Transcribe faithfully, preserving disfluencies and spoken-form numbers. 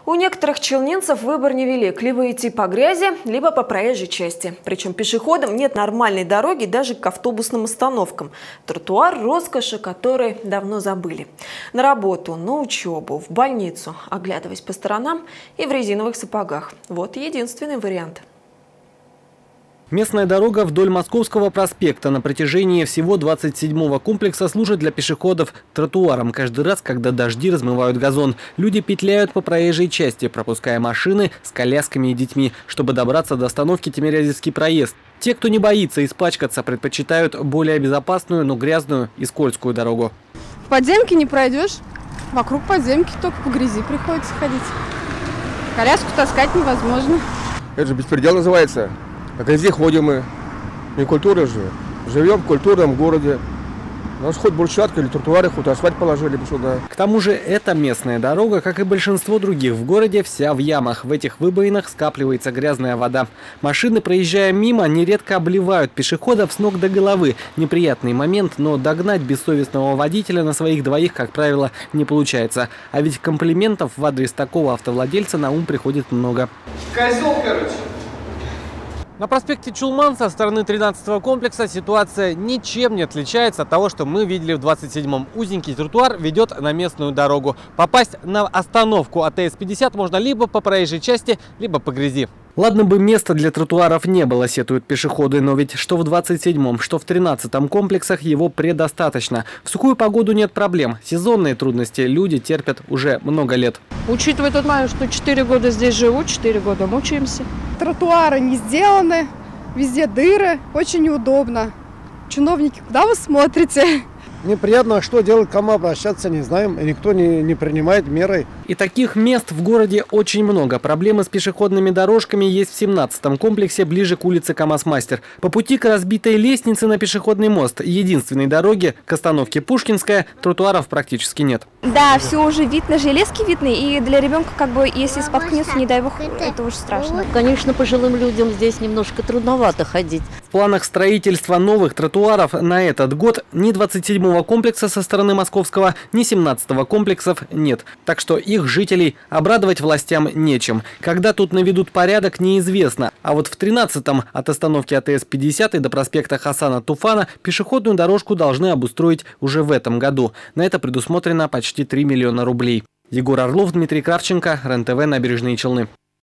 У некоторых челнинцев выбор невелик. Либо идти по грязи, либо по проезжей части. Причем пешеходам нет нормальной дороги даже к автобусным остановкам. Тротуар – роскошь, о которой давно забыли. На работу, на учебу, в больницу, оглядываясь по сторонам и в резиновых сапогах. Вот единственный вариант. Местная дорога вдоль Московского проспекта на протяжении всего двадцать седьмого комплекса служит для пешеходов тротуаром. Каждый раз, когда дожди размывают газон, люди петляют по проезжей части, пропуская машины с колясками и детьми, чтобы добраться до остановки Тимирязевский проезд. Те, кто не боится испачкаться, предпочитают более безопасную, но грязную и скользкую дорогу. В подземке не пройдешь, вокруг подземки только по грязи приходится ходить. Коляску таскать невозможно. Это же беспредел называется. А где ходим мы? Не культура же. Живем в культурном городе. У нас хоть брусчатка или тротуары, хоть асфальт положили бы сюда. К тому же эта местная дорога, как и большинство других в городе, вся в ямах. В этих выбоинах скапливается грязная вода. Машины, проезжая мимо, нередко обливают пешеходов с ног до головы. Неприятный момент, но догнать бессовестного водителя на своих двоих, как правило, не получается. А ведь комплиментов в адрес такого автовладельца на ум приходит много. Козел, короче. На проспекте Чулман со стороны тринадцатого комплекса ситуация ничем не отличается от того, что мы видели в двадцать седьмом. Узенький тротуар ведет на местную дорогу. Попасть на остановку А Т С пятьдесят можно либо по проезжей части, либо по грязи. Ладно бы места для тротуаров не было, сетуют пешеходы, но ведь что в двадцать седьмом, что в тринадцатом комплексах его предостаточно. В сухую погоду нет проблем. Сезонные трудности люди терпят уже много лет. Учитывая тот момент, что четыре года здесь живу, четыре года мучаемся. Тротуары не сделаны, везде дыры, очень неудобно. Чиновники, куда вы смотрите? Неприятно, что делать, кому обращаться, не знаем, и никто не, не принимает меры. И таких мест в городе очень много. Проблемы с пешеходными дорожками есть в семнадцатом комплексе, ближе к улице КамАЗ-Мастер. По пути к разбитой лестнице на пешеходный мост, единственной дороге к остановке Пушкинская, тротуаров практически нет. Да, все уже видно, железки видны, и для ребенка, как бы, если споткнется, не дай бог, это уже страшно. Конечно, пожилым людям здесь немножко трудновато ходить. В планах строительства новых тротуаров на этот год ни двадцать седьмого комплекса со стороны Московского, ни семнадцатого комплексов нет. Так что их жителей обрадовать властям нечем. Когда тут наведут порядок, неизвестно. А вот в тринадцатом от остановки А Т С пятьдесят до проспекта Хасана Туфана пешеходную дорожку должны обустроить уже в этом году. На это предусмотрено почти три миллиона рублей. Егор Орлов, Дмитрий Кравченко, РЕН-ТВ, Набережные Челны.